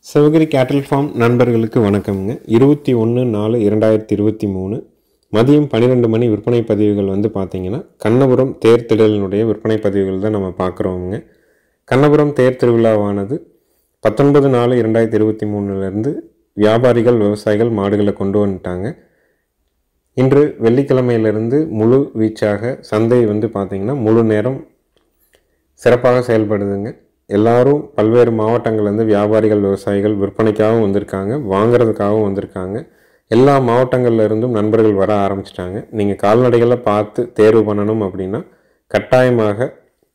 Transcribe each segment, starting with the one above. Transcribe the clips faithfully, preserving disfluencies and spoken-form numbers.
சிவகிரி கேட்டில் ஃபார்ம் நண்பர்களுக்கு வணக்கம்ங்க. இருபத்தி ஒன்று நாலு இரண்டாயிரத்தி இருபத்தி மூணு மதியம் பன்னிரெண்டு மணி விற்பனை பதிவுகள் வந்து பார்த்தீங்கன்னா கண்ணபுரம் தேர் திடலினுடைய விற்பனை பதிவுகள் தான் நம்ம பார்க்குறோமுங்க. கண்ணபுரம் தேர் திருவிழாவானது பத்தொன்பது நாலு இரண்டாயிரத்தி இருபத்தி மூணுலேருந்து வியாபாரிகள் விவசாயிகள் மாடுகளை கொண்டு வந்துட்டாங்க. இன்று வெள்ளிக்கிழமையிலிருந்து முழு வீச்சாக சந்தை வந்து பார்த்திங்கன்னா முழு நேரம் சிறப்பாக செயல்படுதுங்க. எல்லாரும் பல்வேறு மாவட்டங்கள்லேருந்து வியாபாரிகள் விவசாயிகள் விற்பனைக்காகவும் வந்திருக்காங்க, வாங்கிறதுக்காகவும் வந்திருக்காங்க. எல்லா மாவட்டங்களில் இருந்தும் நண்பர்கள் வர ஆரம்பிச்சிட்டாங்க. நீங்கள் கால்நடைகளை பார்த்து தேர்வு பண்ணணும் அப்படின்னா கட்டாயமாக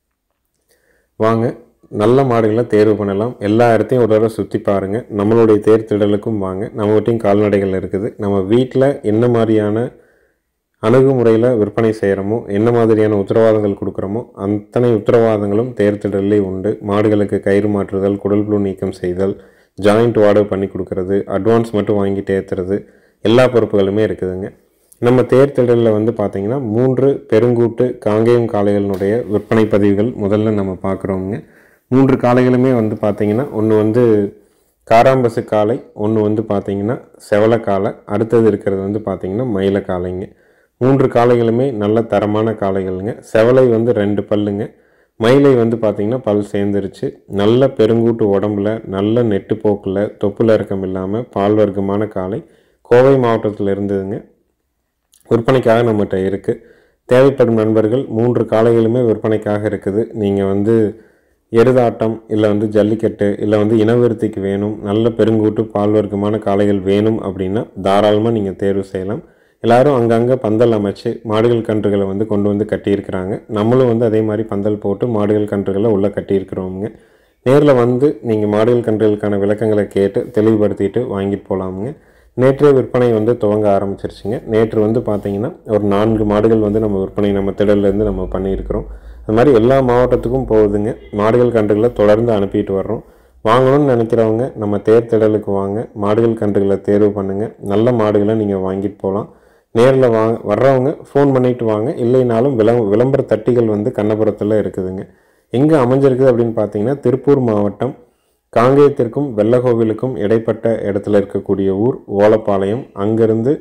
வாங்க, நல்ல மாடுகளை தேர்வு பண்ணலாம். எல்லா இடத்தையும் ஒரு தடவை சுற்றி பாருங்கள். நம்மளுடைய தேர் திடலுக்கும் வாங்க, நம்மகிட்டையும் கால்நடைகள் இருக்குது. நம்ம வீட்டில் என்ன மாதிரியான அணுகுமுறையில் விற்பனை செய்கிறோமோ, என்ன மாதிரியான உத்தரவாதங்கள் கொடுக்குறோமோ அத்தனை உத்தரவாதங்களும் தேர் திடலே உண்டு. மாடுகளுக்கு கயிறு மாற்றுதல், குடல் புழு நீக்கம் செய்தல், ஜாயிண்ட் வாடகை பண்ணி கொடுக்கறது, அட்வான்ஸ் மட்டும் வாங்கிட்டு ஏற்றுறது, எல்லா பொறுப்புகளுமே இருக்குதுங்க. நம்ம தேர் திடலில் வந்து பார்த்திங்கன்னா மூன்று பெருங்கூட்டு காங்கேயம் காளைகளினுடைய விற்பனை பதிவுகள் முதல்ல நம்ம பார்க்குறோங்க. மூன்று காளைகளுமே வந்து பார்த்திங்கன்னா ஒன்று வந்து காராம்பசு காளை, ஒன்று வந்து பார்த்திங்கன்னா செவல காளை, அடுத்தது இருக்கிறது வந்து பார்த்திங்கன்னா மயில காளைங்க. மூன்று காளைகளுமே நல்ல தரமான காளைகளுங்க. செவலை வந்து ரெண்டு பல்லுங்க, மயிலை வந்து பார்த்திங்கன்னா பல் சேர்ந்துருச்சு. நல்ல பெருங்கூட்டு உடம்புல, நல்ல நெட்டு போக்கில், தொப்புல இறக்கம் இல்லாமல் பால் வர்க்கமான காளை கோவை மாவட்டத்தில் இருந்ததுங்க. விற்பனைக்காக நம்மகிட்ட இருக்குது. தேவைப்படும் நண்பர்கள் மூன்று காளைகளுமே விற்பனைக்காக இருக்குது. நீங்கள் வந்து எருதாட்டம் இல்லை வந்து ஜல்லிக்கட்டு இல்லை வந்து இனவிருத்திக்கு வேணும், நல்ல பெருங்கூட்டு பால் வர்க்கமான காளைகள் வேணும் அப்படின்னா தாராளமாக நீங்கள் தேர்வு செய்யலாம். எல்லோரும் அங்கங்கே பந்தல் அமைச்சு மாடுகள் கன்றுகளை வந்து கொண்டு வந்து கட்டியிருக்கிறாங்க. நம்மளும் வந்து அதே மாதிரி பந்தல் போட்டு மாடுகள் கன்றுகளை உள்ளே கட்டியிருக்கிறோமுங்க. நேரில் வந்து நீங்கள் மாடுகள் கன்றுகளுக்கான விளக்கங்களை கேட்டு தெளிவுபடுத்திட்டு வாங்கிட்டு போகலாமுங்க. நேற்றைய விற்பனை வந்து துவங்க ஆரம்பிச்சிருச்சுங்க. நேற்று வந்து பார்த்திங்கன்னா ஒரு நான்கு மாடுகள் வந்து நம்ம விற்பனை நம்ம திடல்லேருந்து நம்ம பண்ணியிருக்கிறோம். அது மாதிரி எல்லா மாவட்டத்துக்கும் போகுதுங்க. மாடுகள் கன்றுகளை தொடர்ந்து அனுப்பிட்டு வர்றோம். வாங்கணும்னு நினைக்கிறவங்க நம்ம தேர் திடலுக்கு வாங்க, மாடுகள் கன்றுகளை தேர்வு பண்ணுங்கள். நல்ல மாடுகளை நீங்கள் வாங்கிட்டு போகலாம். நேரில் வாங்க வர்றவங்க ஃபோன் பண்ணிவிட்டு வாங்க. இல்லைனாலும் விளம் விளம்பர தட்டிகள் வந்து கண்ணபுரத்தில் இருக்குதுங்க. எங்கே அமைஞ்சிருக்குது அப்படின்னு பார்த்தீங்கன்னா திருப்பூர் மாவட்டம் காங்கேயத்திற்கும் வெள்ளகோவிலுக்கும் இடைப்பட்ட இடத்துல இருக்கக்கூடிய ஊர் ஓலப்பாளையம். அங்கேருந்து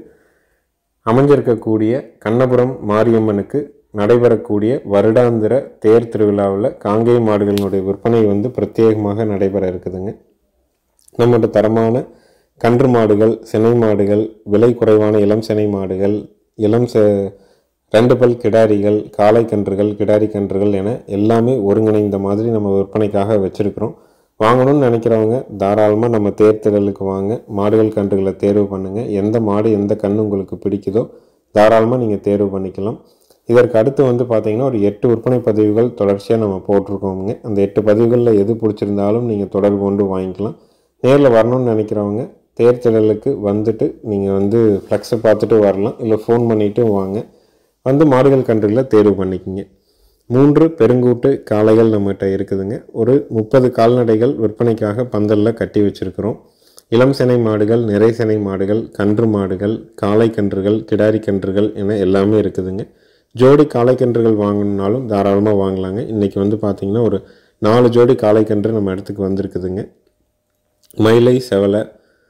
அமைஞ்சிருக்கக்கூடிய கண்ணபுரம் மாரியம்மனுக்கு நடைபெறக்கூடிய வருடாந்திர தேர் திருவிழாவில் காங்கேய மாடுகளினுடைய விற்பனை வந்து பிரத்யேகமாக நடைபெற இருக்குதுங்க. நம்மகிட்ட தரமான கன்று மாடுகள், சினை மாடுகள், விலை குறைவான இளம் சினை மாடுகள், இளம் ச ரெண்டு பல் கிடாரிகள், காளை கன்றுகள், கிடாரி கன்றுகள் என எல்லாமே ஒருங்கிணைந்த மாதிரி நம்ம விற்பனைக்காக வச்சுருக்கிறோம். வாங்கணும்னு நினைக்கிறவங்க தாராளமாக நம்ம தேர் திடலுக்கு வாங்க, மாடுகள் கன்றுகளை தேர்வு பண்ணுங்கள். எந்த மாடு எந்த கன்று உங்களுக்கு பிடிக்குதோ தாராளமாக நீங்கள் தேர்வு பண்ணிக்கலாம். இதற்கு அடுத்து வந்து பார்த்திங்கன்னா ஒரு எட்டு விற்பனை பதிவுகள் தொடர்ச்சியாக நம்ம போட்டிருக்கோங்க. அந்த எட்டு பதிவுகளில் எது பிடிச்சிருந்தாலும் நீங்கள் தொடர்பு கொண்டு வாங்கிக்கலாம். நேரில் வரணும்னு நினைக்கிறவங்க தேர் திடலுக்கு வந்துட்டு நீங்கள் வந்து ஃப்ளெக்ஸை பார்த்துட்டு வரலாம், இல்லை ஃபோன் பண்ணிவிட்டு வாங்க, வந்து மாடுகள் கன்றுகளை தேர்வு பண்ணிக்கிங்க. மூன்று பெருங்கூட்டு காளைகள் நம்மகிட்ட இருக்குதுங்க. ஒரு முப்பது கால்நடைகள் விற்பனைக்காக பந்தலில் கட்டி வச்சுருக்கிறோம். இளம் சினை மாடுகள், நிறை சினை மாடுகள், கன்று மாடுகள், காளை கன்றுகள், கிடாரி கன்றுகள் என எல்லாமே இருக்குதுங்க. ஜோடி காளை கன்றுகள் வாங்கணுன்னாலும் தாராளமாக வாங்கலாங்க. இன்றைக்கி வந்து பார்த்திங்கன்னா ஒரு நாலு ஜோடி காளை கன்று நம்ம இடத்துக்கு வந்திருக்குதுங்க. மயிலை செவலை,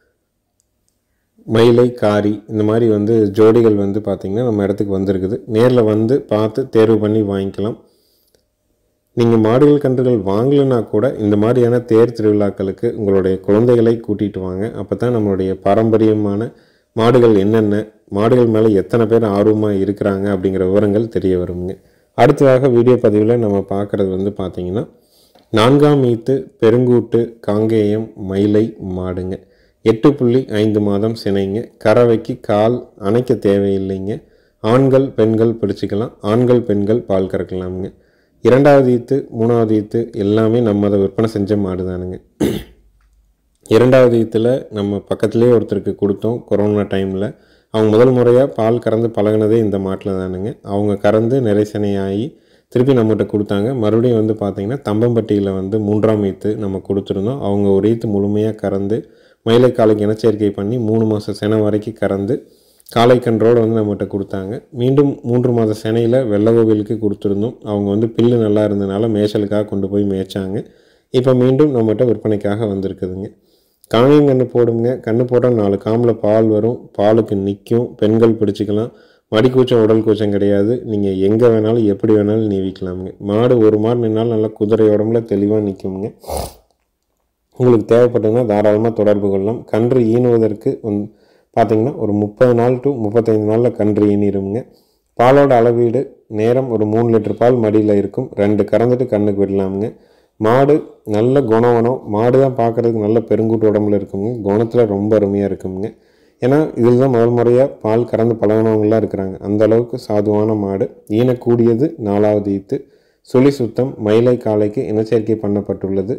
மயிலை காரி, இந்த மாதிரி வந்து ஜோடிகள் வந்து பார்த்திங்கன்னா நம்ம இடத்துக்கு வந்திருக்குது. நேரில் வந்து பார்த்து தேர்வு பண்ணி வாங்கிக்கலாம். நீங்கள் மாடுகள் கன்றுகள் வாங்கலைன்னா கூட இந்த மாதிரியான தேர் திருவிழாக்களுக்கு உங்களுடைய குழந்தைகளை கூட்டிகிட்டு வாங்க. அப்போ தான் நம்மளுடைய பாரம்பரியமான மாடுகள் என்னென்ன, மாடுகள் மேலே எத்தனை பேர் ஆர்வமாக இருக்கிறாங்க அப்படிங்கிற விவரங்கள் தெரிய வருங்க. அடுத்ததாக வீடியோ பதிவில் நம்ம பார்க்குறது வந்து பார்த்திங்கன்னா நான்காம் ஈத்து பெருங்கூட்டு காங்கேயம் மயிலை மாடுங்க. எட்டு புள்ளி ஐந்து மாதம் சினைங்க. கறவைக்கு கால் அணைக்க தேவையில்லைங்க. ஆண்கள் பெண்கள் பிடிச்சிக்கலாம், ஆண்கள் பெண்கள் பால் கறக்கலாமுங்க. இரண்டாவது ஈத்து மூணாவது ஈத்து எல்லாமே நம்ம அதை விற்பனை செஞ்ச மாடு தானுங்க. இரண்டாவது ஈத்தில் நம்ம பக்கத்துலேயே ஒருத்தருக்கு கொடுத்தோம் கொரோனா டைமில். அவங்க முதல் முறையாக பால் கறந்து பழகினதே இந்த மாட்டில் தானுங்க. அவங்க கறந்து நிறைசனையாகி திருப்பி நம்மகிட்ட கொடுத்தாங்க. மறுபடியும் வந்து பார்த்திங்கன்னா தம்பம்பட்டியில் வந்து மூன்றாம் ஈத்து நம்ம கொடுத்துருந்தோம். அவங்க ஒரு ஈத்து முழுமையாக கறந்து மயிலை காளைக்கு இனச்சேர்க்கை பண்ணி மூணு மாதம் செனை வரைக்கும் கறந்து காளை கன்றோடு வந்து நம்மகிட்ட கொடுத்தாங்க. மீண்டும் மூன்று மாத செனையில் வெள்ளகோவிலுக்கு கொடுத்துருந்தோம். அவங்க வந்து பில்லு நல்லா இருந்ததுனால மேய்ச்சலுக்காக கொண்டு போய் மேய்ச்சாங்க. இப்போ மீண்டும் நம்மகிட்ட விற்பனைக்காக வந்திருக்குதுங்க. காங்கேயம் கன்று போடுங்க. கன்று போட்டால் நாலு காம்பில் பால் வரும், பாலுக்கு நிற்கும், பெண்கள் பிடிச்சிக்கலாம். மடி கூச்சம் உடல் கூச்சம் கிடையாது. நீங்கள் எங்கே வேணாலும் எப்படி வேணாலும் நீவிக்கலாமுங்க. மாடு ஒரு மாடு நின்னாலும் நல்லா குதிரை உடம்புல தெளிவாக நிற்குங்க. உங்களுக்கு தேவைப்பட்டதுன்னா தாராளமாக தொடர்பு கொள்ளலாம். கன்று ஈனுவதற்கு வந்து பார்த்திங்கன்னா ஒரு முப்பது நாள் டு முப்பத்தைந்து நாளில் கன்று ஈனிருங்க. பாலோட அளவீடு நேரம் ஒரு மூணு லிட்டர் பால் மடியில் இருக்கும். ரெண்டு கறந்துட்டு கண்ணுக்கு விடலாமுங்க. மாடு நல்ல குணவனம். மாடு தான் பார்க்குறதுக்கு நல்ல பெருங்கூட்டு உடம்புல இருக்குங்க. குணத்தில் ரொம்ப அருமையாக இருக்குங்க. ஏன்னா இதில் தான் முதல் முறையாக பால் கறந்து பழகினவங்களாம் இருக்கிறாங்க. அந்த அளவுக்கு சாதுவான மாடு. ஈனக்கூடியது நாலாவது ஈத்து. சுழி சுத்தம். மயிலை காலைக்கு இனச்சேர்க்கை பண்ணப்பட்டுள்ளது.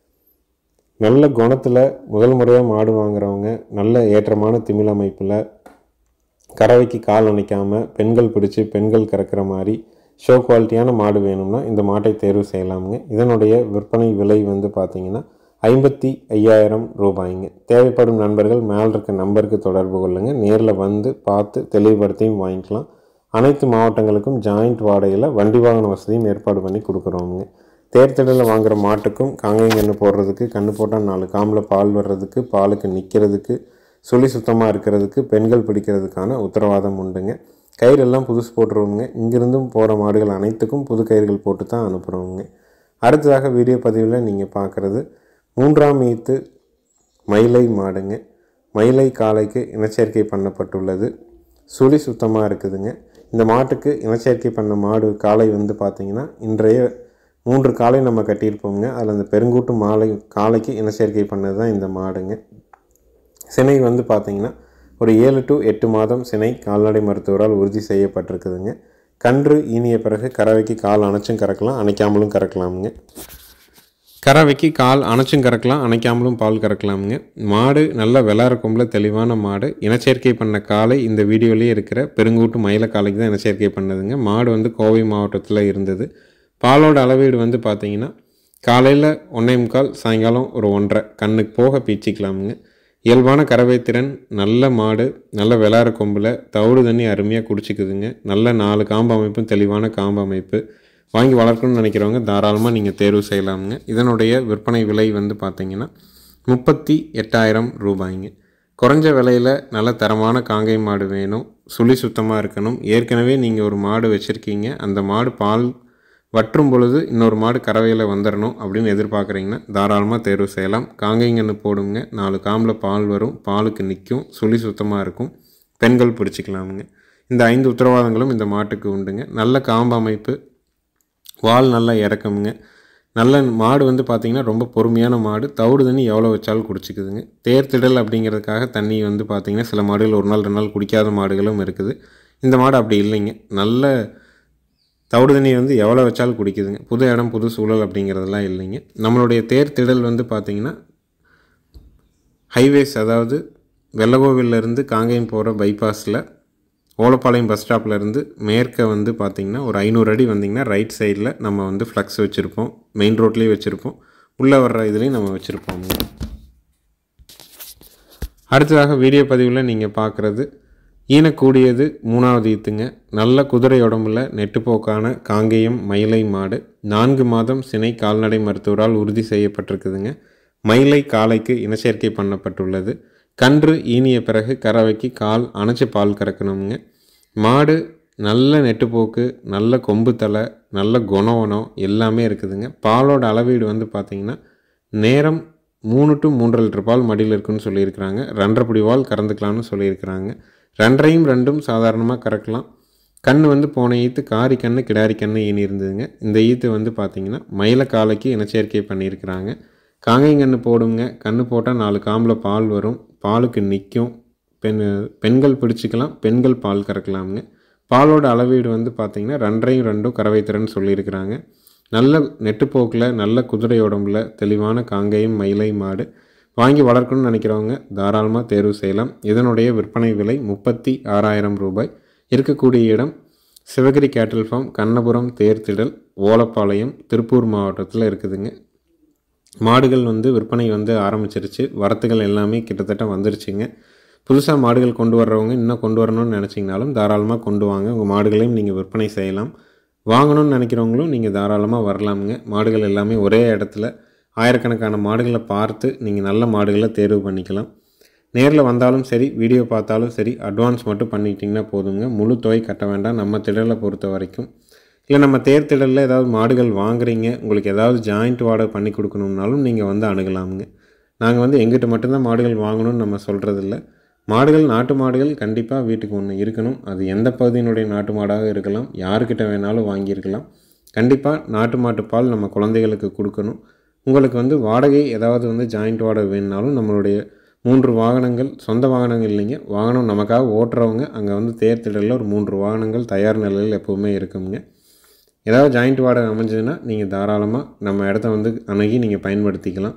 நல்ல குணத்தில் முதல் முறையாக மாடு வாங்குறவங்க நல்ல ஏற்றமான திமிழ் அமைப்பில் கறவைக்கு கால் அணைக்காமல் பெண்கள் பிடிச்சி பெண்கள் கறக்கிற மாதிரி ஷோ குவாலிட்டியான மாடு வேணும்னா இந்த மாட்டை தேர்வு செய்யலாமுங்க. இதனுடைய விற்பனை விலை வந்து பார்த்திங்கன்னா ஐம்பத்தி ஐயாயிரம் ரூபாய்ங்க. தேவைப்படும் நண்பர்கள் மேலே இருக்க நம்பருக்கு தொடர்பு கொள்ளுங்கள். நேரில் வந்து பார்த்து தெளிவுபடுத்தியும் வாங்கிக்கலாம். அனைத்து மாவட்டங்களுக்கும் ஜாயிண்ட் வாடகையில் வண்டி வாகன வசதியும் ஏற்பாடு பண்ணி கொடுக்குறோமுங்க. தேர்தலில் வாங்குகிற மாட்டுக்கும் காங்கேயம் கன்று போடுறதுக்கு, கன்று போட்டால் நாலு காம்பில் பால் வர்றதுக்கு, பாலுக்கு நிற்கிறதுக்கு, சுழி சுத்தமாக இருக்கிறதுக்கு, பெண்கள் பிடிக்கிறதுக்கான உத்தரவாதம் உண்டுங்க. கயிறெல்லாம் புதுசு போட்டுருவோங்க. இங்கிருந்தும் போகிற மாடுகள் அனைத்துக்கும் புது கயிறுகள் போட்டு தான் அனுப்புகிறோங்க. அடுத்ததாக வீடியோ பதிவில் நீங்கள் பார்க்குறது மூன்றாம் ஈத்து மயிலை மாடுங்க. மயிலை காலைக்கு இனச்சேர்க்கை பண்ணப்பட்டுள்ளது. சுழி சுத்தமாக இருக்குதுங்க. இந்த மாட்டுக்கு இனச்சேர்க்கை பண்ண மாடு காலை வந்து பார்த்திங்கன்னா இன்றைய மூன்று காலை நம்ம கட்டியிருப்போங்க. அதில் அந்த பெருங்கூட்டு மாலை காலைக்கு இனச்சேர்க்கை பண்ணது தான் இந்த மாடுங்க. சினை வந்து பார்த்திங்கன்னா ஒரு ஏழு டு எட்டு மாதம் சினை கால்நடை மருத்துவரால் உறுதி செய்யப்பட்டிருக்குதுங்க. கன்று ஈனிய பிறகு கறவைக்கு கால் அணைச்சும் கறக்கலாம், அணைக்காமலும் கறக்கலாமுங்க. கறவைக்கு கால் அணைச்சும் கறக்கலாம், அணைக்காமலும் பால் கறக்கலாமுங்க. மாடு நல்ல விளாட கொம்பில் தெளிவான மாடு. இனச்சேர்க்கை பண்ண காலை இந்த வீடியோலேயே இருக்கிற பெருங்கூட்டு மயில காலைக்கு தான் இனச்சேர்க்கை பண்ணதுங்க. மாடு வந்து கோவை மாவட்டத்தில் இருந்தது. பாலோட அளவீடு வந்து பார்த்திங்கன்னா காலையில் ஒன்றே முக்கால், சாயங்காலம் ஒரு ஒன்றரை கண்ணுக்கு போக பீச்சிக்கலாமுங்க. இயல்பான கறவை திறன், நல்ல மாடு, நல்ல விளாட கொம்பில் தவிடு தண்ணி அருமையாக குடிச்சிக்குதுங்க. நல்ல நாலு காம்பு அமைப்பும் தெளிவான காம்பு அமைப்பு. வாங்கி வளர்க்கணும்னு நினைக்கிறவங்க தாராளமாக நீங்கள் தேர்வு செய்யலாமுங்க. இதனுடைய விற்பனை விலை வந்து பார்த்திங்கன்னா முப்பத்தி எட்டாயிரம் ரூபாய்ங்க. குறைஞ்ச விலையில் நல்ல தரமான காங்கேயம் மாடு வேணும், சுழி சுத்தமாக இருக்கணும். ஏற்கனவே நீங்கள் ஒரு மாடு வச்சுருக்கீங்க, அந்த மாடு பால் வற்றும் பொழுது இன்னொரு மாடு கறவையில் வந்துடணும் அப்படின்னு எதிர்பார்க்குறீங்கன்னா தாராளமாக தேர்வு செய்யலாம். காங்கேயம் கன்று போடுங்க. நாலு காம்பில் பால் வரும், பாலுக்கு நிற்கும், சுழி சுத்தமாக இருக்கும், பெண்கள் பிடிச்சிக்கலாமுங்க. இந்த ஐந்து உத்தரவாதங்களும் இந்த மாட்டுக்கு உண்டுங்க. நல்ல காம்பு அமைப்பு, வால் நல்லா இறக்கமுங்க. நல்ல மாடு வந்து பார்த்திங்கன்னா ரொம்ப பொறுமையான மாடு. தவிடு தண்ணி எவ்வளோ வச்சாலும் குடிச்சிக்குதுங்க. தேர்த்திடல் அப்படிங்கிறதுக்காக தண்ணி வந்து பார்த்திங்கன்னா சில மாடுகள் ஒரு நாள் ரெண்டு நாள் குடிக்காத மாடுகளும் இருக்குது. இந்த மாடு அப்படி இல்லைங்க. நல்ல தவிடு தண்ணி வந்து எவ்வளோ வச்சாலும் குடிக்குதுங்க. புது இடம் புது சூழல் அப்படிங்கிறதெல்லாம் இல்லைங்க. நம்மளுடைய தேர்த்திடல் வந்து பார்த்திங்கன்னா ஹைவேஸ், அதாவது வெள்ளகோவிலேருந்து காங்கேயம் போகிற பைபாஸில் ஓலப்பாளையம் பஸ் ஸ்டாப்லேருந்து மேற்க வந்து பார்த்திங்கன்னா ஒரு ஐநூறு அடி வந்திங்கன்னா ரைட் சைடில் நம்ம வந்து ஃப்ளக்ஸ் வச்சுருப்போம். மெயின் ரோட்லேயே வச்சுருப்போம். உள்ளே வர்ற இதுலேயும் நம்ம வச்சுருப்போம். அடுத்ததாக வீடியோ பதிவில் நீங்கள் பார்க்குறது ஈனக்கூடியது மூணாவது ஈத்துங்க. நல்ல குதிரை உடம்புல நெட்டுப்போக்கான காங்கேயம் மயிலை மாடு. நான்கு மாதம் சினை கால்நடை மருத்துவரால் உறுதி செய்யப்பட்டிருக்குதுங்க. மயிலை காலைக்கு இனச்சேர்க்கை பண்ணப்பட்டுள்ளது. கன்று ஈனிய பிறகு கறவைக்கு கால் அணைச்சி பால் கறக்கணுங்க. மாடு நல்ல நெட்டுப்போக்கு, நல்ல கொம்பு தலை, நல்ல குணவனம் எல்லாமே இருக்குதுங்க. பாலோட அளவீடு வந்து பார்த்திங்கன்னா நேரம் மூணு டு மூன்றரை லிட்டர் பால் மடியில் இருக்குன்னு சொல்லியிருக்கிறாங்க. ரெண்டரை பிடி பால் கறந்துக்கலாம்னு சொல்லியிருக்கிறாங்க. ரெண்டரையும் ரெண்டும் சாதாரணமாக கறக்கலாம். கண் வந்து போன ஈத்து காரி கண்ணு கிடாரி கண்ணு ஈனி இருந்ததுங்க. இந்த ஈத்து வந்து பார்த்திங்கன்னா மயில காலைக்கு இனச்சேர்க்கை பண்ணியிருக்கிறாங்க. காங்கேயம் கன்று போடுங்க. கன்று போட்டால் நாலு காம்பில் பால் வரும், பாலுக்கு நிற்கும், பெண் பெண்கள் பிடிச்சிக்கலாம், பெண்கள் பால் கறக்கலாமுங்க. பாலோட அளவீடு வந்து பார்த்திங்கன்னா ரெண்டரையும் ரெண்டும் கறவை திறன் சொல்லியிருக்கிறாங்க. நல்ல நெட்டுப்போக்கில் நல்ல குதிரை உடம்புல தெளிவான காங்கேயம் மயிலை மாடு. வாங்கி வளர்க்கணும்னு நினைக்கிறவங்க தாராளமாக தேர்வு செய்யலாம். இதனுடைய விற்பனை விலை முப்பத்தி ஆறாயிரம் ரூபாய். இருக்கக்கூடிய இடம் சிவகிரி கேட்டில் ஃபார்ம், கண்ணபுரம் தேர்த்திடல், ஓலப்பாளையம், திருப்பூர் மாவட்டத்தில் இருக்குதுங்க. மாடுகள் வந்து விற்பனை வந்து ஆரம்பிச்சிருச்சு. வரத்துகள் எல்லாமே கிட்டத்தட்ட வந்துருச்சுங்க. புதுசாக மாடுகள் கொண்டு வர்றவங்க இன்னும் கொண்டு வரணும்னு நினச்சிங்கனாலும் தாராளமாக கொண்டு வாங்க. உங்கள் மாடுகளையும் நீங்கள் விற்பனை செய்யலாம். வாங்கணும்னு நினைக்கிறவங்களும் நீங்கள் தாராளமாக வரலாமுங்க. மாடுகள் எல்லாமே ஒரே இடத்துல ஆயிரக்கணக்கான மாடுகளை பார்த்து நீங்கள் நல்ல மாடுகளை தேர்வு பண்ணிக்கலாம். நேரில் வந்தாலும் சரி, வீடியோ பார்த்தாலும் சரி, அட்வான்ஸ் மட்டும் பண்ணிக்கிட்டிங்கன்னா போதுங்க. முழு தொகை கட்ட வேண்டாம் நம்ம திடலை பொறுத்த வரைக்கும். இல்லை நம்ம தேர் திடலில் ஏதாவது மாடுகள் வாங்குறீங்க, உங்களுக்கு ஏதாவது ஜாயிண்ட் வாடகை பண்ணி கொடுக்கணுன்னாலும் நீங்கள் வந்து அணுகலாமுங்க. நாங்கள் வந்து எங்கிட்ட மட்டும்தான் மாடுகள் வாங்கணும்னு நம்ம சொல்கிறதில்ல. மாடுகள் நாட்டு மாடுகள் கண்டிப்பாக வீட்டுக்கு ஒன்று இருக்கணும். அது எந்த பகுதியினுடைய நாட்டு மாடாக இருக்கலாம், யாருக்கிட்ட வேணாலும் வாங்கியிருக்கலாம். கண்டிப்பாக நாட்டு மாட்டு பால் நம்ம குழந்தைகளுக்கு கொடுக்கணும். உங்களுக்கு வந்து வாடகை ஏதாவது வந்து ஜாயிண்ட் வாடகை வேணுனாலும் நம்மளுடைய மூன்று வாகனங்கள், சொந்த வாகனங்கள் இல்லைங்க, வாகனம் நமக்காக ஓட்டுறவங்க அங்கே வந்து தேர் திடலில் ஒரு மூன்று வாகனங்கள் தயார் நிலையில் எப்போவுமே இருக்குங்க. ஏதாவது ஜாயிண்ட் வாடகை அமைஞ்சதுன்னா நீங்கள் தாராளமாக நம்ம இடத்த வந்து அணுகி நீங்கள் பயன்படுத்திக்கலாம்.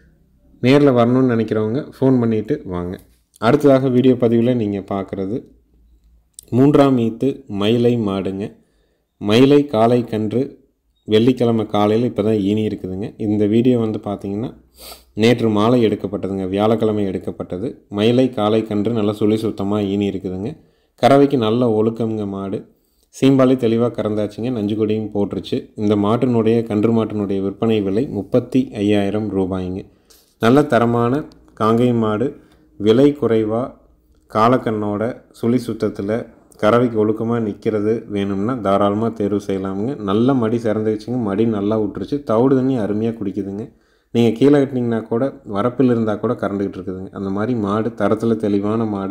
நேரில் வரணும்னு நினைக்கிறவங்க ஃபோன் பண்ணிவிட்டு வாங்க. அடுத்ததாக வீடியோ பதிவில் நீங்கள் பார்க்குறது மூன்றாம் ஈத்து மயிலை மாடுங்க. மயிலை காளை கன்று வெள்ளிக்கிழமை காலையில் இப்போ தான் ஈனி இருக்குதுங்க. இந்த வீடியோ வந்து பார்த்திங்கன்னா நேற்று மாலை எடுக்கப்பட்டதுங்க, வியாழக்கிழமை எடுக்கப்பட்டது. மயிலை காளை கன்று நல்லா சுழி சுத்தமாக ஈனி இருக்குதுங்க. கறவைக்கு நல்ல ஒழுக்கம்ங்க மாடு. சீம்பாலை தெளிவாக கறந்தாச்சுங்க, நஞ்சு கொடியும் போட்டுருச்சு. இந்த மாட்டினுடைய கன்று மாட்டினுடைய விற்பனை விலை முப்பத்தி ஐயாயிரம் ரூபாய்ங்க. நல்ல தரமான காங்கேயம் மாடு, விலை குறைவாக காலக்கண்ணோட சுழி சுத்தத்தில் கறவைக்கு ஒழுக்கமாக நிற்கிறது வேணும்னா தாராளமாக தேர்வு செய்யலாமுங்க. நல்ல மடி சிறந்துச்சுங்க, மடி நல்லா விட்டுருச்சு, தவிடு தண்ணி அருமையாக குடிக்குதுங்க. நீங்கள் கீழே கட்டினீங்கன்னா கூட வரப்பில் இருந்தால் கூட கறந்துக்கிட்டு இருக்குதுங்க. அந்த மாதிரி மாடு தரத்தில் தெளிவான மாடு.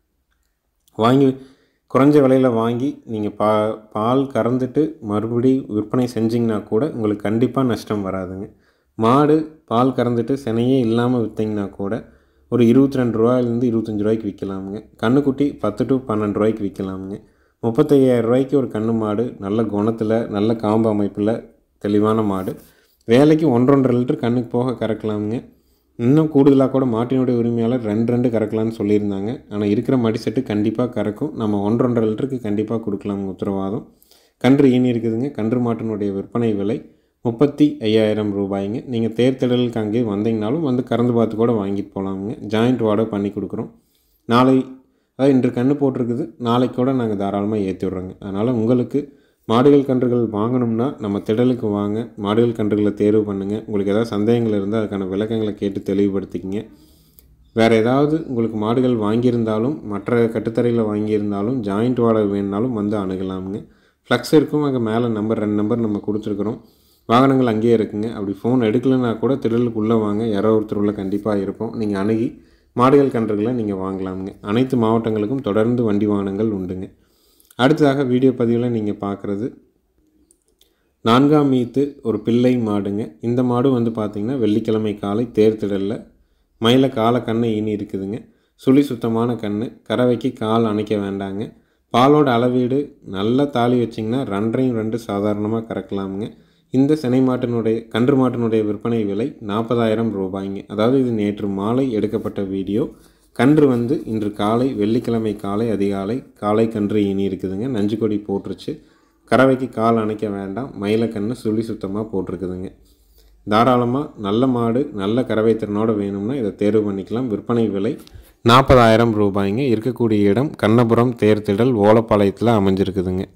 வாங்கி குறைஞ்ச விலையில் வாங்கி நீங்கள் பா பால் கறந்துட்டு மறுபடி விற்பனை செஞ்சிங்கன்னா கூட உங்களுக்கு கண்டிப்பாக நஷ்டம் வராதுங்க. மாடு பால் கறந்துட்டு சினையே இல்லாமல் விற்றிங்கன்னா கூட ஒரு இருபத்தி ரெண்டு ரூபாயிலேருந்து இருபத்தஞ்சி ரூபாய்க்கு விற்கலாமுங்க. கண்ணுக்குட்டி பத்து டு பன்னெண்டு ரூபாய்க்கு விற்கலாமுங்க. முப்பத்தையாயிரம் ரூபாய்க்கு ஒரு கண்ணு மாடு, நல்ல குணத்தில் நல்ல காம்பு அமைப்பில் தெளிவான மாடு. வேலைக்கு ஒன்றொன்றரை லிட்டர் கண்ணுக்கு போக கறக்கலாமுங்க. இன்னும் கூடுதலாக கூட மாட்டினுடைய உரிமையாளர் ரெண்டு ரெண்டு கறக்கலான்னு சொல்லியிருந்தாங்க. ஆனால் இருக்கிற மடி செட்டு கண்டிப்பாக கறக்கும். நம்ம ஒன்றொன்றரை லிட்டருக்கு கண்டிப்பாக கொடுக்கலாமுங்க உத்தரவாதம். கன்று ஈனி இருக்குதுங்க. கன்று மாட்டினுடைய விற்பனை விலை முப்பத்தி ஐயாயிரம் ரூபாய்ங்க. நீங்கள் தேர்தலுக்கு அங்கே வந்தீங்கனாலும் வந்து கறந்து பார்த்து கூட வாங்கிட்டு போகலாமுங்க. ஜாயிண்ட் வாடகை பண்ணி கொடுக்குறோம். நாளை அதாவது இன்று கன்று போட்டிருக்குது, நாளைக்கு கூட நாங்கள் தாராளமாக ஏற்றி விட்றோங்க. அதனால் உங்களுக்கு மாடுகள் கன்றுகள் வாங்கணும்னா நம்ம திடலுக்கு வாங்க, மாடுகள் கன்றுகளை தேர்வு பண்ணுங்கள். உங்களுக்கு ஏதாவது சந்தேகங்கள் இருந்தால் அதுக்கான விளக்கங்களை கேட்டு தெளிவுபடுத்திக்கிங்க. வேறு ஏதாவது உங்களுக்கு மாடுகள் வாங்கியிருந்தாலும் மற்ற கட்டுத்தரையில் வாங்கியிருந்தாலும் ஜாயிண்ட் வாடகை வேணுனாலும் வந்து அணுகலாமுங்க. ஃப்ளக்ஸ் இருக்கும், அங்கே மேலே நம்பர் ரெண்டு நம்பர் நம்ம கொடுத்துருக்குறோம். வாகனங்கள் அங்கேயே இருக்குங்க. அப்படி ஃபோன் எடுக்கலைன்னா கூட திடலுக்குள்ளே வாங்க, யாரோ ஒருத்தர் உள்ள கண்டிப்பாக இருப்போம். நீங்கள் அணுகி மாடுகள் கன்றுகளை நீங்கள் வாங்கலாமுங்க. அனைத்து மாவட்டங்களுக்கும் தொடர்ந்து வண்டி வாகனங்கள் உண்டுங்க. அடுத்ததாக வீடியோ பதிவில் நீங்கள் பார்க்குறது நான்காம் ஈத்து ஒரு பிள்ளை மாடுங்க. இந்த மாடு வந்து பார்த்திங்கன்னா வெள்ளிக்கிழமை காலை தேர் திடலில் மயில காலை கண்ணை ஈனி இருக்குதுங்க. சுழி சுத்தமான கண்ணு, கறவைக்கு கால் அணைக்க வேண்டாங்க. பாலோட அளவீடு நல்ல தாலி வச்சிங்கன்னா ரெண்டரையும் ரெண்டு சாதாரணமாக கறக்கலாமுங்க. இந்த சினை மாட்டினுடைய கன்று மாட்டினுடைய விற்பனை விலை நாற்பதாயிரம் ரூபாய்ங்க. அதாவது இது நேற்று மாலை எடுக்கப்பட்ட வீடியோ. கன்று வந்து இன்று காலை வெள்ளிக்கிழமை காலை அதிகாலை காலை கன்று ஈனி இருக்குதுங்க. நஞ்சு கொடி போட்டுருச்சு. கறவைக்கு கால் அணைக்க வேண்டாம். மயிலக்கன்று சுழி சுத்தமாக போட்டிருக்குதுங்க. தாராளமாக நல்ல மாடு நல்ல கறவை திறனோடு வேணும்னா இதை தேர்வு பண்ணிக்கலாம். விற்பனை விலை நாற்பதாயிரம் ரூபாய்ங்க. இருக்கக்கூடிய இடம் கண்ணபுரம் தேர்திடல் ஓலப்பாளையத்தில் அமைஞ்சிருக்குதுங்க.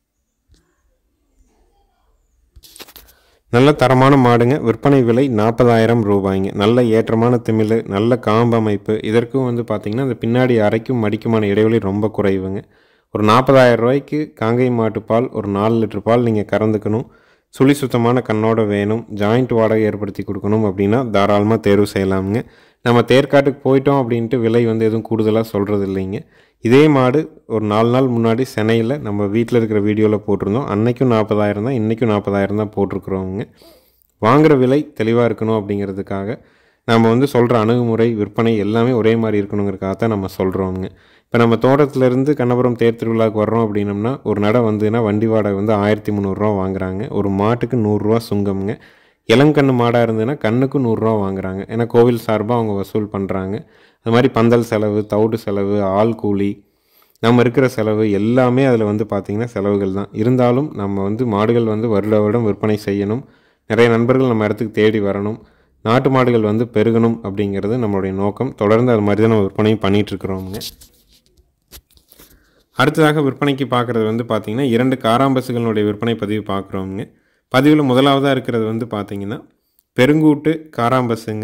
நல்ல தரமான மாடுங்க. விற்பனை விலை நாற்பதாயிரம் ரூபாய்ங்க. நல்ல ஏற்றமான திமிழ், நல்ல காம்பு அமைப்பு. இதற்கும் வந்து பார்த்திங்கன்னா அந்த பின்னாடி அரைக்கும் மடிக்குமான இடைவெளி ரொம்ப குறைவுங்க. ஒரு நாற்பதாயிரம் ரூபாய்க்கு காங்கேயம் மாட்டு பால் ஒரு நாலு லிட்டர் பால் நீங்கள் கறந்துக்கணும். சுழி சுத்தமான கண்ணோட வேணும், ஜாயிண்ட் வாடகை ஏற்படுத்தி கொடுக்கணும் அப்படின்னா தாராளமாக தேர்வு செய்யலாமுங்க. நம்ம தேர்காட்டுக்கு போயிட்டோம் அப்படின்ட்டு விலை வந்து எதுவும் கூடுதலாக சொல்கிறது இல்லைங்க. இதே மாடு ஒரு நாலு நாள் முன்னாடி சென்னையில் நம்ம வீட்டில் இருக்கிற வீடியோவில் போட்டிருந்தோம். அன்றைக்கும் நாற்பதாயிரம் தான், இன்றைக்கும் நாற்பதாயிரம் தான் போட்டிருக்குறோங்க. வாங்குகிற விலை தெளிவாக இருக்கணும் அப்படிங்கிறதுக்காக நம்ம வந்து சொல்கிற அணுகுமுறை விற்பனை எல்லாமே ஒரே மாதிரி இருக்கணுங்கிறதுக்காக தான் நம்ம சொல்கிறோங்க. இப்போ நம்ம தோட்டத்திலேருந்து கண்ணபுரம் தேர் திருவிழாவுக்கு வர்றோம் அப்படின்னம்னா ஒரு நடை வந்துன்னா வண்டி வாடகை வந்து ஆயிரத்தி முந்நூறுரூவா வாங்குறாங்க. ஒரு மாட்டுக்கு நூறுரூவா சுங்கம்ங்க. இளங்கன்று மாடாக இருந்ததுன்னா கண்ணுக்கு நூறுரூவா வாங்குறாங்க. ஏன்னா கோவில் சார்பாக அவங்க வசூல் பண்ணுறாங்க. அது மாதிரி பந்தல் செலவு, தவிடு செலவு, ஆள் கூலி, நம்ம இருக்கிற செலவு எல்லாமே அதில் வந்து பார்த்திங்கன்னா செலவுகள் தான். இருந்தாலும் நம்ம வந்து மாடுகள் வந்து வருட வருடம் விற்பனை செய்யணும். நிறைய நண்பர்கள் நம்ம இடத்துக்கு தேடி வரணும். நாட்டு மாடுகள் வந்து பெருகணும் அப்படிங்கிறது நம்மளுடைய நோக்கம். தொடர்ந்து அது மாதிரி தான் நம்ம விற்பனையும் பண்ணிகிட்ருக்குறோங்க. அடுத்ததாக விற்பனைக்கு பார்க்குறது வந்து பார்த்திங்கன்னா இரண்டு காராம்பசுகளுடைய விற்பனை பதிவு பார்க்குறோங்க. பதிவில் முதலாவதாக இருக்கிறது வந்து பார்த்திங்கன்னா பெருங்கூட்டு காராம்பசுங்க.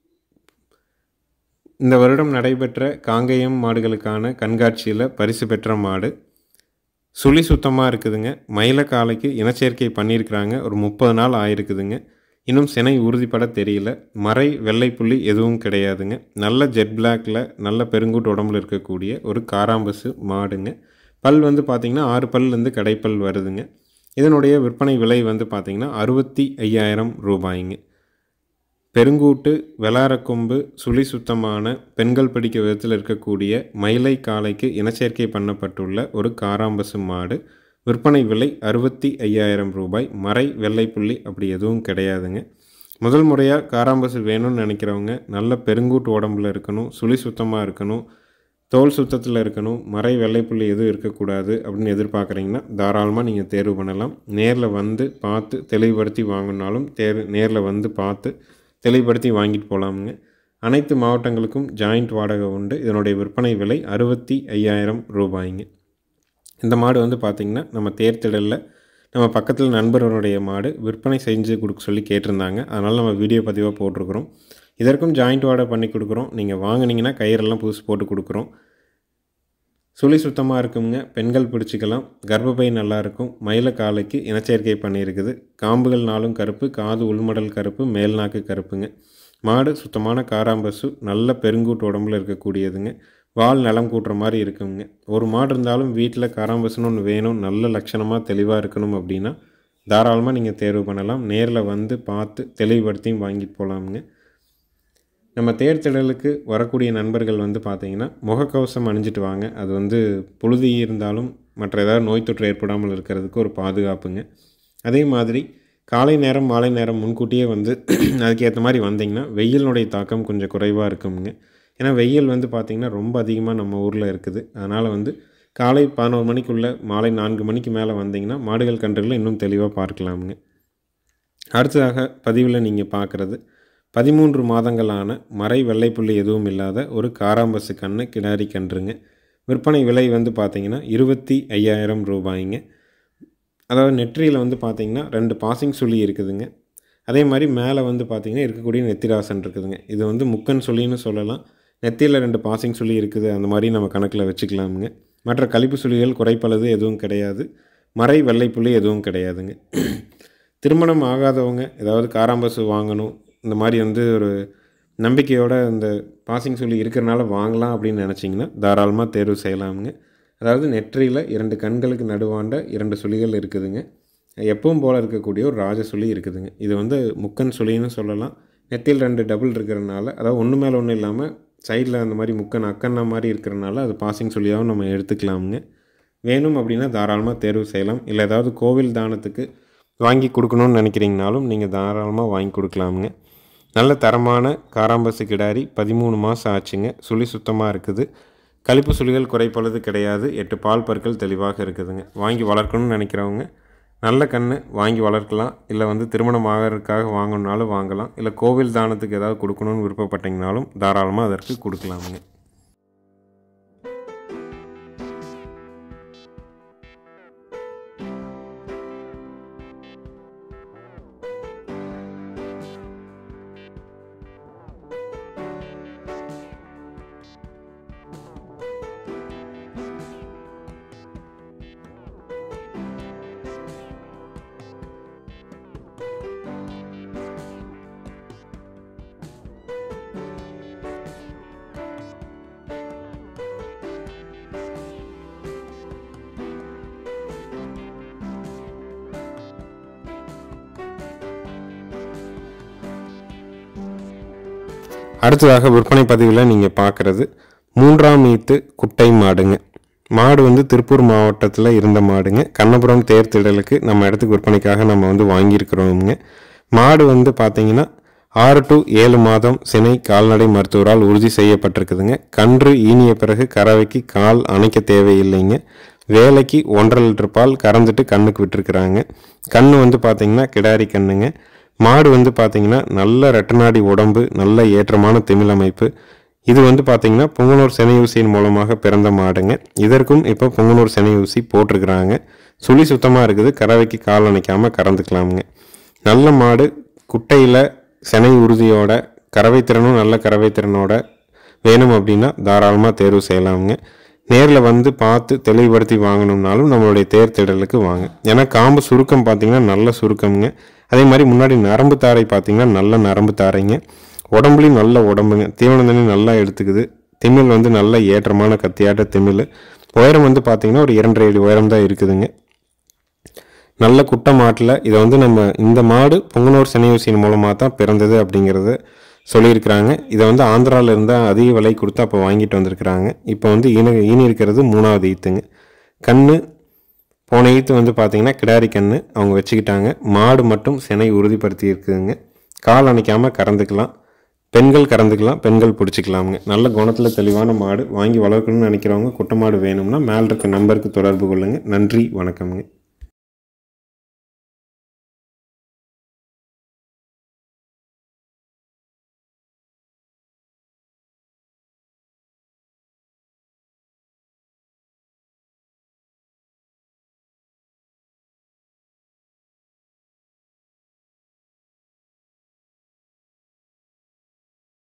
இந்த வருடம் நடைபெற்ற காங்கேயம் மாடுகளுக்கான கண்காட்சியில் பரிசு பெற்ற மாடு. சுழி சுத்தமாக இருக்குதுங்க. மயில காலைக்கு இனச்சேர்க்கை பண்ணியிருக்கிறாங்க. ஒரு முப்பது நாள் ஆயிருக்குதுங்க. இன்னும் சினை உறுதிப்பட தெரியல. மறை வெள்ளை புள்ளி எதுவும் கிடையாதுங்க. நல்ல ஜெட் பிளாக்கில் நல்ல பெருங்கூட்டு உடம்புல இருக்கக்கூடிய ஒரு காராம்பசு மாடுங்க. பல் வந்து பார்த்திங்கன்னா ஆறு பல்லேருந்து கடைப்பல் வருதுங்க. இதனுடைய விற்பனை விலை வந்து பார்த்திங்கன்னா அறுபத்தி ஐயாயிரம் ரூபாய்ங்க. பெருங்கூட்டு வெளாரக்கொம்பு சுழி சுத்தமான பெண்கள் பிடிக்க விதத்தில் இருக்கக்கூடிய மயிலை காளைக்கு இனச்சேர்க்கை பண்ணப்பட்டுள்ள ஒரு காராம்பசு மாடு. விற்பனை விலை அறுபத்தி ஐயாயிரம் ரூபாய். மறை வெள்ளை புள்ளி அப்படி எதுவும் கிடையாதுங்க. முதல் முறையாக காராம்பசு வேணும்னு நினைக்கிறவங்க நல்ல பெருங்கூட்டு உடம்புல இருக்கணும், சுழி சுத்தமாக இருக்கணும், தோல் சுத்தத்தில் இருக்கணும், மறை வெள்ளை புள்ளி எதுவும் இருக்கக்கூடாது அப்படின்னு எதிர்பார்க்குறீங்கன்னா தாராளமாக நீங்கள் தேர்வு பண்ணலாம். நேரில் வந்து பார்த்து தெளிவுபடுத்தி வாங்கினாலும் தேர் நேரில் வந்து பார்த்து தெளிவுபடுத்தி வாங்கிட்டு போகலாமுங்க. அனைத்து மாவட்டங்களுக்கும் ஜாயிண்ட் வாடகை உண்டு. இதனுடைய விற்பனை விலை அறுபத்தி ஐயாயிரம் ரூபாய்ங்க. இந்த மாடு வந்து பார்த்திங்கன்னா நம்ம தேர்த்திடலில் நம்ம பக்கத்தில் நண்பர்களுடைய மாடு விற்பனை செஞ்சு கொடுக்க சொல்லி கேட்டிருந்தாங்க. அதனால் நம்ம வீடியோ பதிவாக போட்டிருக்கிறோம். இதற்கும் ஜாயிண்ட் வாடகை பண்ணி கொடுக்குறோம். நீங்கள் வாங்கினீங்கன்னா கயிறெல்லாம் புதுசு போட்டு கொடுக்குறோம். சுழி சுத்தமாக இருக்குங்க. பெண்கள் பிடிச்சிக்கலாம். கர்ப்பப்பை நல்லாயிருக்கும். மயில காலைக்கு இனச்சேர்க்கை பண்ணியிருக்குது. காம்புகள் நாளும் கருப்பு, காது உள்மடல் கருப்பு, மேல்நாக்கு கருப்புங்க. மாடு சுத்தமான காராம்பசு, நல்ல பெருங்கூட்டு உடம்புல இருக்கக்கூடியதுங்க. வால் நலம் கூட்டுற மாதிரி இருக்குங்க. ஒரு மாடு இருந்தாலும் வீட்டில் காராம்பசுன்னு ஒன்று வேணும், நல்ல லட்சணமாக தெளிவாக இருக்கணும் அப்படின்னா தாராளமாக நீங்கள் தேர்வு பண்ணலாம். நேரில் வந்து பார்த்து தெளிவுபடுத்தியும் வாங்கிட்டு போகலாமுங்க. நம்ம தேர்திடலுக்கு வரக்கூடிய நண்பர்கள் வந்து பார்த்திங்கன்னா முகக்கவசம் அணிஞ்சிட்டு வாங்க. அது வந்து புழுதி இருந்தாலும் மற்ற ஏதாவது நோய் தொற்று ஏற்படாமல் இருக்கிறதுக்கு ஒரு பாதுகாப்புங்க. அதே மாதிரி காலை நேரம் மாலை நேரம் முன்கூட்டியே வந்து அதுக்கேற்ற மாதிரி வந்திங்கன்னா வெயிலினுடைய தாக்கம் கொஞ்சம் குறைவாக இருக்குங்க. ஏன்னா வெயில் வந்து பார்த்திங்கன்னா ரொம்ப அதிகமாக நம்ம ஊரில் இருக்குது. அதனால் வந்து காலை பதினோரு மணிக்குள்ளே மாலை நான்கு மணிக்கு மேலே வந்தீங்கன்னா மாடுகள் கன்றுகளை இன்னும் தெளிவாக பார்க்கலாமுங்க. அடுத்ததாக பதிவில் நீங்கள் பார்க்குறது பதிமூன்று மாதங்களான மறை வெள்ளைப்புள்ளி எதுவும் இல்லாத ஒரு காராம்பசு கண்ணு கிடாரி கன்றுங்க. விற்பனை விலை வந்து பார்த்திங்கன்னா இருபத்தி ஐயாயிரம் ரூபாய்ங்க. அதாவது நெற்றியில் வந்து பார்த்திங்கன்னா ரெண்டு பாசிங் சுழி இருக்குதுங்க. அதே மாதிரி மேலே வந்து பார்த்திங்கன்னா இருக்கக்கூடிய நெத்திராசன் இருக்குதுங்க. இது வந்து முக்கன் சுழின்னு சொல்லலாம். நெத்தியில் ரெண்டு பாசிங் சுழி இருக்குது, அந்த மாதிரி நம்ம கணக்கில் வச்சுக்கலாமுங்க. மற்ற கழிப்பு சுழிகள் குறைப்பளது எதுவும் கிடையாது. மறை வெள்ளைப்புள்ளி எதுவும் கிடையாதுங்க. திருமணம் ஆகாதவங்க ஏதாவது காராம்பசு வாங்கணும், இந்த மாதிரி வந்து ஒரு நம்பிக்கையோடு இந்த பாசிங் சுழி இருக்கிறனால வாங்கலாம் அப்படின்னு நினச்சிங்கன்னா தாராளமாக தேர்வு செய்யலாமுங்க. அதாவது நெற்றியில் இரண்டு கண்களுக்கு நடுவாண்ட இரண்டு சுழிகள் இருக்குதுங்க. எப்பவும் போல் இருக்கக்கூடிய ஒரு ராஜ சுழி இருக்குதுங்க. இது வந்து முக்கன் சுழின்னு சொல்லலாம். நெத்தியில் ரெண்டு டபுள் இருக்கிறனால, அதாவது ஒன்று மேலே ஒன்றும் இல்லாமல் சைடில் அந்த மாதிரி முக்கன் அக்கன்னா மாதிரி இருக்கிறனால அது பாசிங் சுழியாகவும் நம்ம எடுத்துக்கலாமுங்க. வேணும் அப்படின்னா தாராளமாக தேர்வு செய்யலாம். இல்லை ஏதாவது கோவில் தானத்துக்கு வாங்கி கொடுக்கணும்னு நினைக்கிறீங்கனாலும் நீங்கள் தாராளமாக வாங்கி கொடுக்கலாமுங்க. நல்ல தரமான காராம்பசு கிடாரி, பதிமூணு மாதம் ஆச்சுங்க. சுழி சுத்தமாக இருக்குது. கழிப்பு சுழிகள் குறைப்பொழுது கிடையாது. எட்டு பால் பற்கள் தெளிவாக இருக்குதுங்க. வாங்கி வளர்க்கணும்னு நினைக்கிறவங்க நல்ல கன்று வாங்கி வளர்க்கலாம். இல்லை வந்து திருமணம் ஆகிறதுக்காக வாங்கணுன்னாலும் வாங்கலாம். இல்லை கோவில் தானத்துக்கு ஏதாவது கொடுக்கணும்னு விருப்பப்பட்டீங்கனாலும் தாராளமாக அதற்கு கொடுக்கலாமுங்க. அடுத்ததாக விற்பனை பதிவில் நீங்கள் பார்க்குறது மூன்றாம் ஈத்து குட்டை மாடுங்க. மாடு வந்து திருப்பூர் மாவட்டத்தில் இருந்த மாடுங்க. கண்ணபுரம் தேர்திடலுக்கு நம்ம இடத்துக்கு விற்பனைக்காக நம்ம வந்து வாங்கியிருக்கிறோமுங்க. மாடு வந்து பார்த்திங்கன்னா ஆறு டு ஏழு மாதம் சினை கால்நடை மருத்துவரால் உறுதி செய்யப்பட்டிருக்குதுங்க. கன்று ஈனிய பிறகு கறவைக்கு கால் அணைக்க தேவையில்லைங்க. வேலைக்கு ஒன்றரை லிட்டர் பால் கறந்துட்டு கண்ணுக்கு விட்டுருக்குறாங்க. கன்று வந்து பார்த்திங்கன்னா கிடாரி கண்ணுங்க. மாடு வந்து பார்த்திங்கன்னா நல்ல ரெட்டநாடி உடம்பு, நல்ல ஏற்றமான திமிழ் அமைப்பு. இது வந்து பார்த்திங்கன்னா புங்கனூர் செனை ஊசியின் மூலமாக பிறந்த மாடுங்க. இதற்கும் இப்போ புங்கனூர் செனை ஊசி போட்டிருக்கிறாங்க. சுழி சுத்தமாக இருக்குது. கறவைக்கு கால் அணைக்காமல் கறந்துக்கலாமுங்க. நல்ல மாடு. குட்டையில் செனை உறுதியோட கறவை திறனும் நல்ல கறவை திறனோட வேணும் அப்படின்னா தாராளமாக தேர்வு செய்யலாமுங்க. நேரில் வந்து பார்த்து தெளிவுபடுத்தி வாங்கணும்னாலும் நம்மளுடைய தேர்தெடலுக்கு வாங்க. ஏன்னா காம்பு சுருக்கம் பார்த்திங்கன்னா நல்ல சுருக்கமுங்க. அதே மாதிரி முன்னாடி நரம்பு தாரை பார்த்திங்கன்னா நல்ல நரம்பு தாரைங்க. உடம்புலையும் நல்ல உடம்புங்க. தீவன தண்ணி நல்லா எடுத்துக்குது. திமிழ் வந்து நல்ல ஏற்றமான கத்தியாட்ட திமிழ். உயரம் வந்து பார்த்திங்கன்னா ஒரு இரண்டரை அடி உயரம் தான் இருக்குதுங்க. நல்ல குட்டை மாட்டில் இதை வந்து நம்ம இந்த மாடு பொங்கனூர் செனையூசியின் மூலமாக தான் பிறந்தது அப்படிங்கிறத சொல்லியிருக்கிறாங்க. இதை வந்து ஆந்திராவில் இருந்தால் அதிக விலை கொடுத்து அப்போ வாங்கிட்டு வந்திருக்கிறாங்க. இப்போ வந்து ஈன ஈனி இருக்கிறது மூணாவது ஈத்துங்க. கண்ணு போன ஈத்து வந்து பார்த்திங்கன்னா கிடாரி கண்ணு அவங்க வச்சுக்கிட்டாங்க. மாடு மட்டும் செனை உறுதிப்படுத்தி இருக்குதுங்க. கால் அணைக்காமல் கறந்துக்கலாம். பெண்கள் கறந்துக்கலாம், பெண்கள் பிடிச்சிக்கலாமுங்க. நல்ல குணத்தில் தெளிவான மாடு வாங்கி வளர்க்கணும்னு நினைக்கிறவங்க குட்டை மாடு வேணும்னா மேலே இருக்க நம்பருக்கு தொடர்பு கொள்ளுங்கள். நன்றி, வணக்கம்ங்க.